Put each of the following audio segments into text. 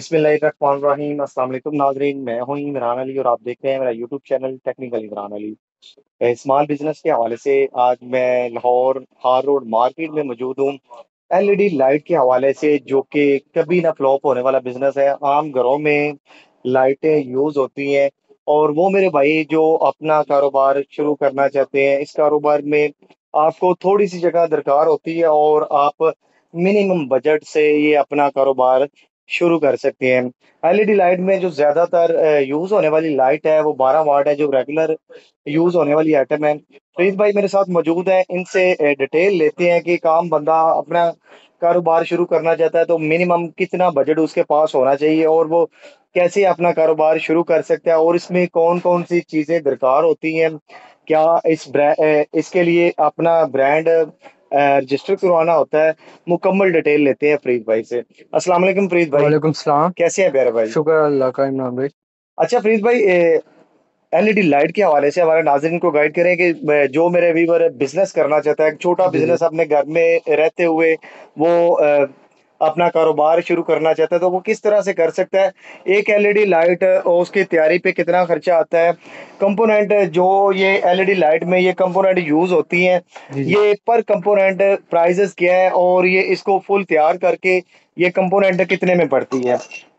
बिस्मिल्लाहिर्रहमानिर्रहीम। अस्सलाम वालेकुम नाजरीन, मैं हूं इमरान अली और आप देख रहे हैं मेरा YouTube channel technical Imran Ali. Small business के हवाले से आज मैं लाहौर हार रोड मार्केट में मौजूद हूं। एलईडी लाइट के हवाले से, जो कि कभी ना फ्लॉप होने वाला बिजनेस है। आम घरों में लाइटें यूज होती हैं और वो मेरे भाई जो अपना कारोबार शुरू करना चाहते हैं, इस कारोबार में आपको थोड़ी सी जगह दरकार होती है और आप मिनिमम बजट से ये अपना कारोबार शुरू कर सकते हैं। एलईडी लाइट में जो ज्यादातर यूज होने वाली लाइट है वो 12 वाट है, जो रेगुलर यूज होने वाली आइटम है। प्रीत भाई मेरे साथ मौजूद है, इनसे डिटेल लेते हैं कि काम बंदा अपना कारोबार शुरू करना चाहता है तो मिनिमम कितना बजट उसके पास होना चाहिए और वो कैसे अपना कारोबार शुरू कर सकता है और इसमें कौन कौन सी चीजें दरकार होती हैं। क्या इसके लिए अपना ब्रांड रजिस्टर करवाना होता है। मुकम्मल डिटेल लेते हैं फरीद भाई से। अस्सलाम वालेकुम फरीद भाई, वालेकुम सलाम। कैसे हैं प्यारे भाई। शुक्र अल्लाह का इमरान भाई। अच्छा फरीद भाई, एलईडी लाइट के हवाले से हमारे नाज़रीन को गाइड करें कि जो मेरे व्यूवर बिजनेस करना चाहता है, एक छोटा जी जी। बिजनेस अपने घर में रहते हुए वो अपना कारोबार शुरू करना चाहता है तो वो किस तरह से कर सकता है। एक एलईडी लाइट और उसकी तैयारी पे कितना खर्चा आता है। कंपोनेंट जो ये एलईडी लाइट में ये कंपोनेंट यूज होती हैं, जी जी। ये पर कंपोनेंट प्राइजेस क्या है और ये इसको फुल तैयार करके ये कंपोनेंट कितने में पड़ती है।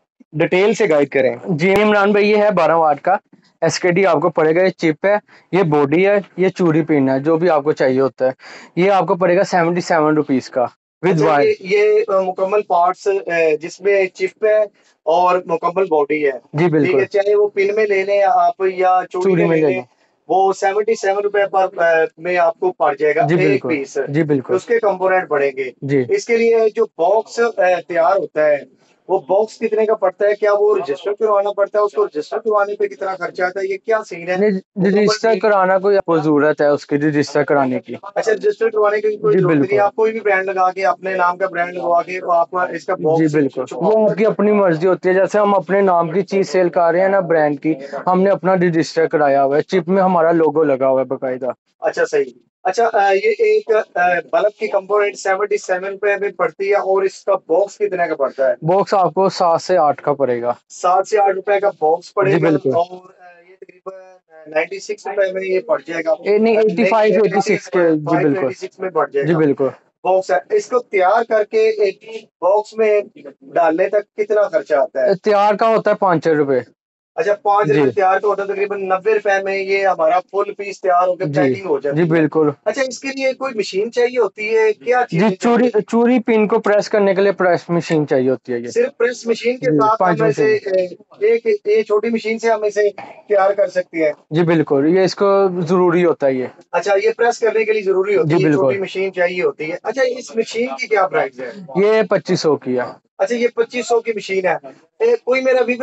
डिटेल से गाइड करें। जी इमरान भाई, ये है 12 वाट का एसकेडी आपको पड़ेगा। ये चिप है, ये बॉडी है, ये चूड़ी पिन है, जो भी आपको चाहिए होता है। ये आपको पड़ेगा 77 रुपीज का विद अच्छा, वायर। ये मुकम्मल पार्ट्स जिसमें चिप है और मुकम्मल बॉडी है। जी ठीक है, बिल्कुल। चाहे वो पिन में ले लें आप या चूड़ी चूड़ी में में ले ले लें, लो। वो 77 रुपए पर में आपको पड़ जाएगा जी एक बिल्कुल। पीस। जी बिल्कुल। उसके कंपोनेंट पड़ेंगे। जी इसके लिए जो बॉक्स तैयार होता है, वो बॉक्स कितने का पड़ता है। क्या वो रजिस्टर करवाना पड़ता है, उसको रजिस्टर करवाने पे कितना खर्चा आता है, ये क्या सीन है। नहीं, मुकम्मल रजिस्टर कराना कोई आपको जरूरत है उसकी रजिस्टर कराने की। अच्छा, रजिस्टर करवाने की कोई जी जरूरत नहीं है। बिल्कुल। आप कोई भी ब्रांड लगा के अपने नाम का ब्रांड लगवा के आप इसका जी बॉक्स बिल्कुल, वो छुपवा आपकी अपनी मर्जी होती है। जैसे हम अपने नाम की चीज सेल कर रहे हैं ना, ब्रांड की, हमने अपना रजिस्टर कराया हुआ है, चिप में हमारा लोगो लगा हुआ है बकायदा। अच्छा सही। अच्छा, ये एक बल्ब की कंपोनेंट 77 रुपए में पड़ती है और इसका बॉक्स कितने का पड़ता है। बॉक्स आपको 7 से 8 का पड़ेगा। 7 से 8 रुपए का बॉक्स जी पड़ेगा बिल्कुल। और ये तकरीबन 96 रुपए में ये पड़ जाएगा। नहीं, एट्टी नहीं, फाइव एटी एटी सिक्स के। जी फाइव बिल्कुल। एटी सिक्स में पड़ जी जाएगा। बिल्कुल। बॉक्स है, इसको तैयार करके एक बॉक्स में डालने तक कितना खर्चा आता है। तैयार का होता है 5 रुपए। अच्छा, 5 रुपए जी तैयार का होता है, तकरीबन 90 रुपए में ये हमारा फुल पीस तैयार होकर जी। पैकिंग हो जी जाती है। बिल्कुल। अच्छा, इसके लिए कोई मशीन चाहिए होती है, क्या जी, चीजें चूरी चाहिए। चूरी पिन को प्रेस करने के लिए प्रेस मशीन चाहिए होती है ये। सिर्फ प्रेस मशीन के जी, साथ पंच हम इसे मशीन। एक ये छोटी मशीन से हम इसे तैयार कर सकते हैं। जी बिल्कुल, ये इसको जरूरी होता है ये। अच्छा, ये प्रेस करने के लिए जरूरी जी होती है, बिल्कुल। छोटी मशीन चाहिए होती है। अच्छा, इस मशीन की क्या प्राइस है। ये 2500 की है। अच्छा, ये 2500 की मशीन है। कोई मेरा भी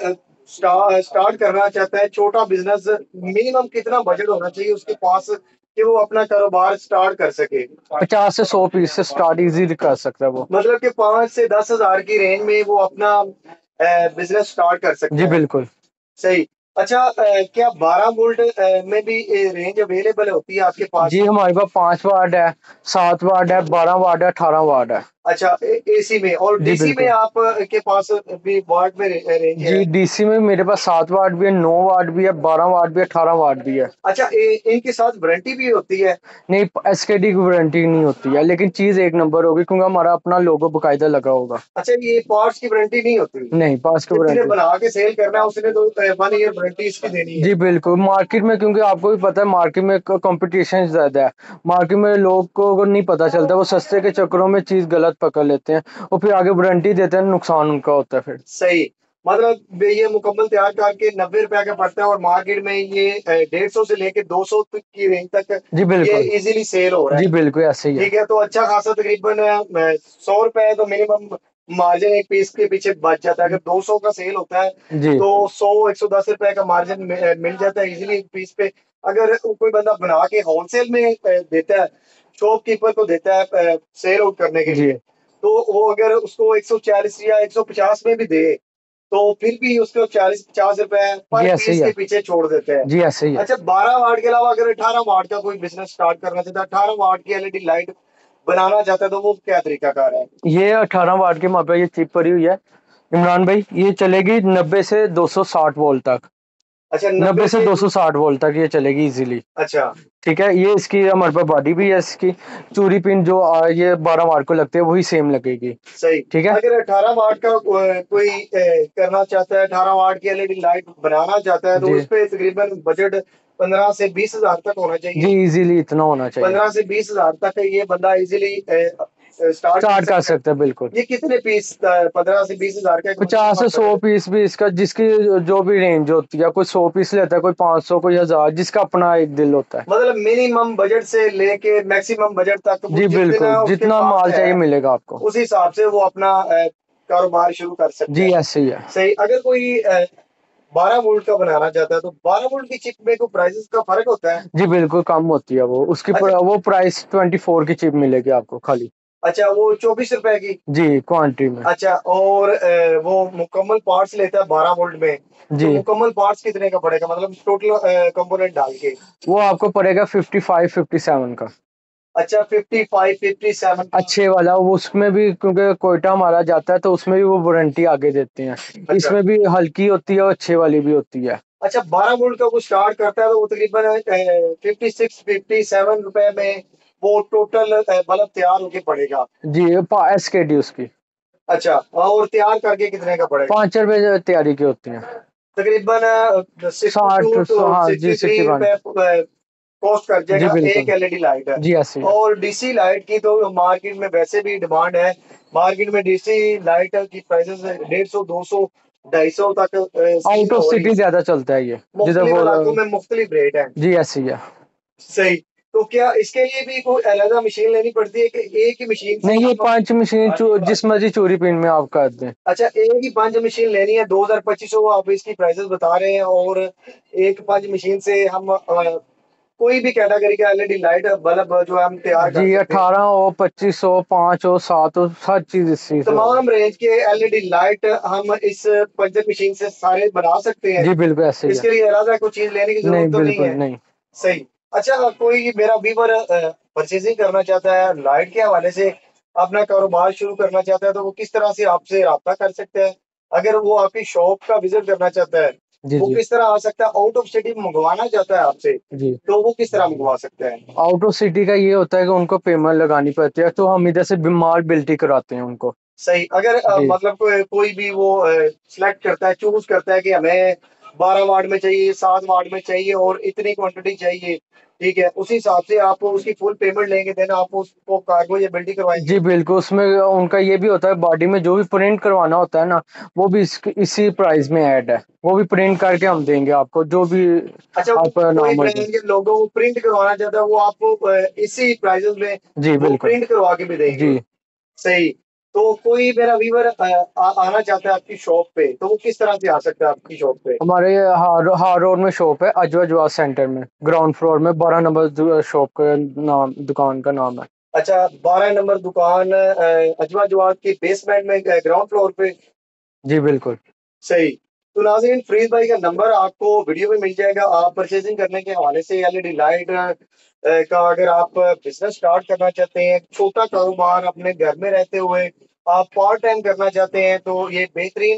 स्टार्ट करना चाहता है छोटा बिजनेस, मिनिमम कितना बजट होना चाहिए उसके पास कि वो अपना कारोबार स्टार्ट कर सके। 50 से 100 पीस से स्टार्ट इजी कर सकता है वो। मतलब कि 5 से 10 हजार की रेंज में वो अपना बिजनेस स्टार्ट कर जी सकता है। बिल्कुल। सही। अच्छा, क्या 12 वोल्ट में भी रेंज अवेलेबल होती है आपके पास। जी हमारे पास 5 वाट है, 7 वाट है, 12 वाट है, 18 वाट है। अच्छा, एसी में और जी डीसी में बिल्कुल। आप के पास भी वाट में रेंज है। जी डीसी में मेरे पास 7 वाट भी है, 9 वाट भी है, 12 वाट भी है, 18 वाट भी है। अच्छा, इनके साथ वारंटी भी होती है। नहीं, एसकेडी की वारंटी नहीं होती है, लेकिन चीज एक नंबर होगी क्योंकि हमारा अपना लोगो बकायदा लगा होगा। अच्छा, ये पार्ट्स की वारंटी नहीं होती। नहीं, पास की जिसने वारंटी। बना के सेल करना है उसने तो 1 ईयर वारंटी इसकी देनी है। जी बिल्कुल। मार्केट में, क्योंकि आपको भी पता है, मार्केट में कंपटीशन ज्यादा है। मार्केट में लोगों को नहीं पता चलता, वो सस्ते के चक्करों में चीज गलत पकड़ लेते हैं और फिर आगे वारंटी देते हैं, नुकसान उनका होता है फिर। सही। मतलब ये मुकम्मल तैयार करके 90 रुपए का पड़ता है और मार्केट में ये 150 से लेके 200 तक की रेंज तक जी ये बिल्कुल। इजीली सेल हो रहा जी है। बिल्कुल ऐसे ही है। ठीक है, तो अच्छा खासा तकरीबन 100 रुपए तो मिनिमम मार्जिन एक पीस के पीछे बच जाता है। अगर 200 का सेल होता है जी तो 100 110 रुपए का मार्जिन मिल जाता है इजीली एक पीस पे। अगर कोई बंदा बना के होलसेल में देता है, शॉपकीपर को देता है सेल आउट करने के जी लिए, तो वो अगर उसको 140 या 150 में भी दे तो फिर भी उसको 40 50 रुपए जी पर ऐसे पीस ही के है। पीछे छोड़ देते हैं। जी ऐसे ही है। अच्छा, 12 वाट के अलावा अगर 18 वाट का कोई बिजनेस स्टार्ट करना चाहता है, 18 वाट की एलईडी लाइट बनाना चाहता है तो वो क्या तरीका कार है। ये 18 वाट की हमारे पास ये चिप पड़ी हुई है। इमरान भाई ये चलेगी 90 से 260 वोल्ट तक। अच्छा, नब्बे 90 से से। 260 वोल्ट तक ये चलेगी इजीली। अच्छा। ठीक है, ये इसकी हमारे पास बॉडी भी है इसकी। चूड़ी पिन जो ये 12 वाट को लगती है वही सेम लगेगी। सही। ठीक है। अगर 18 वाट का कोई करना चाहता है, 18 वाट की एलईडी लाइट बनाना चाहता है, तो जी उस पे तकरीबन बजट 15 से 20 हजार तक होना जी, चाहिए। इजीली इतना होना चाहिए। 15 से 20 हजार तक ये बंदा इजीली स्टार्ट कर स्टार्ट कर सकता है। सकते हैं बिल्कुल। ये कितने पीस, 15 से 20 हजार का एक बंदा 50 से 100 स्टार्ट? पीस भी इसका, जिसकी जो भी रेंज होती है, कोई 100 पीस लेता है, कोई 500, कोई 1000, जिसका अपना एक दिल होता है। मतलब मिनिमम बजट से लेके मैक्सिमम बजट तक वो जी बिल्कुल, जितना उसके जितना पास माल है, चाहिए मिलेगा आपको। उस हिसाब से वो अपना कारोबार शुरू कर सकता जी है। ऐसे ही है। सही। अगर कोई 12 वोल्ट का बनाना चाहता है, तो 12 वोल्ट की चिप में कोई प्राइसेस का फर्क होता है? जी बिल्कुल कम होती है वो, उसकी अच्छा। वो प्राइस 24 की चिप मिलेगी आपको खाली। अच्छा, वो 24 रुपए की। जी क्वांटिटी में। अच्छा, और वो मुकम्मल पार्ट्स लेता है 12 वोल्ट में, तो जी मुकम्मल पार्ट्स कितने का पड़ेगा, मतलब टोटल कंपोनेंट डाल के? वो आपको पड़ेगा 55-57 का। अच्छा, 55-57 का। अच्छे वाला वो, उसमें भी क्योंकि कोयटा हमारा जाता है तो उसमें भी वो वारंटी आगे देते हैं। अच्छा। इसमें भी हल्की होती है और अच्छे वाली भी होती है। अच्छा, 12 वोल्ट का वो स्टार्ट करता है, तो वो तकरीबन 56-57 रुपए में वो टोटल बल्ब तैयार होके पड़ेगा। जी SKD उसकी अच्छा, और तैयार करके कितने का पड़ेगा? 5 रुपए तैयारी की होती है। तकरीबन 62 60, टू हाँ जी, सिक्सटी थ्री 61। रुपए कॉस्ट कर जी जाएगा एक बिल्कुल। एलईडी लाइट है। जी ऐसे ही है। और डीसी लाइट की तो मार्केट में वैसे भी डिमांड है। मार्केट में डीसी लाइट की प्राइसेस 150, 200, 250 तक सेल आउट ऑफ हो रही सिटी है। ज्यादा चलता है ये, जिधर मुख्तलिफ वो इलाकों में मुख्तलिफ रेट है। जी ऐसे ही है। सही। तो क्या इसके लिए भी कोई अलग मशीन लेनी पड़ती है, कि एक ही मशीन से नहीं, ये हम? 5 मशीन जिस मर्जी चोरी पिन में आप कर दें। अच्छा, एक ही पंच मशीन लेनी है, 2200 आप इसकी प्राइसेस बता रहे हैं, और एक पंच मशीन से हम कोई भी कैटेगरी का एलईडी लाइट बल्ब जो है हम तैयार जी कर सकते हैं। 18 हो, 25 हो, 5 हो, 7 हो, हर चीज इसी से होगी। तमाम रेंज के एलईडी लाइट हम इस पंचर मशीन से सारे बना सकते हैं। जी बिल्कुल ऐसे ही है। इसके लिए अलग कोई चीज लेने की जरूरत नहीं तो नहीं बिल्कुल है। नहीं। सही। अच्छा, कोई मेरा व्यूवर परचेजिंग करना चाहता है लाइट के हवाले से, अपना कारोबार शुरू करना चाहता है, तो वो किस तरह से आपसे रब्ता कर सकता है? अगर वो आपकी शॉप का विजिट करना चाहता है, जी वो जी किस तरह आ सकता है? आउट ऑफ सिटी मंगवाना चाहता है आपसे, जी। तो वो किस तरह मंगवा सकता है? आउट ऑफ सिटी का ये होता है कि उनको पेमेंट लगानी पड़ती है, तो हम इधर से माल बिल्टी कराते हैं उनको। सही। अगर जी मतलब कोई भी वो सिलेक्ट करता है, चूज करता है कि हमें 12 वाट में चाहिए, 7 वाट में चाहिए, और इतनी क्वांटिटी चाहिए, ठीक है, उसी हिसाब से आप उसकी फुल पेमेंट लेंगे, देन आप उसको कार्गो या बिल्डिंग जी करवाएंगे? बिल्कुल, उसमें उनका ये भी होता है, बॉडी में जो भी प्रिंट करवाना होता है ना, वो भी इसी प्राइस में ऐड है। वो भी प्रिंट करके हम देंगे आपको, जो भी अच्छा, आपका कोई नाम ब्रांड मर्जी। के लोगो को प्रिंट करवाना चाहता है, वो आपको इसी प्राइसेस में जी वो बिल्कुल। प्रिंट करवा के भी देंगे? जी सही। तो कोई मेरा व्यूवर आना चाहता है आपकी शॉप पे, तो वो किस तरह से आ सकता है आपकी शॉप पे? हमारे हार रोड में शॉप है, अजवा जवाब सेंटर में, ग्राउंड फ्लोर में 12 नंबर शॉप का नाम, दुकान का नाम है। अच्छा, 12 नंबर दुकान, अजवा जवाद की बेसमेंट में, ग्राउंड फ्लोर पे। जी बिल्कुल। सही। तो नाज़रीन, फरीद भाई का नंबर आपको वीडियो में मिल जाएगा। आप परचेजिंग करने के हवाले से एलईडी लाइट का अगर आप बिजनेस स्टार्ट करना चाहते हैं, छोटा कारोबार अपने घर में रहते हुए आप पार्ट टाइम करना चाहते हैं, तो ये बेहतरीन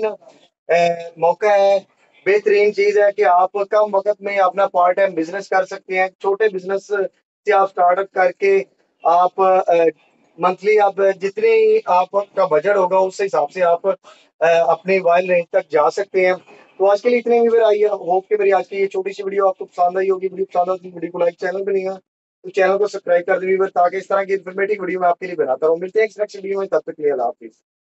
मौका है। बेहतरीन चीज है कि आप कम वक्त में अपना पार्ट टाइम बिजनेस कर सकते हैं। छोटे बिजनेस से आप स्टार्टअप करके आप मंथली आप जितने आपका बजट होगा उस हिसाब से आप अपनी वाइल्ड रेंज तक जा सकते हैं। तो आज के लिए इतने व्यूअर आइए। होप कि मेरी आज की ये छोटी सी वीडियो आपको पसंद आई होगी। वीडियो पसंद आई तो वीडियो को लाइक, चैनल पे नहीं है तो चैनल को सब्सक्राइब कर दीजिए व्यूअर, ताकि इस तरह की इन्फॉर्मेटिव वीडियो मैं आपके लिए बनाता रहूं। मिलते हैं नेक्स्ट वीडियो में, तब तक के लिए अल्लाह हाफिज।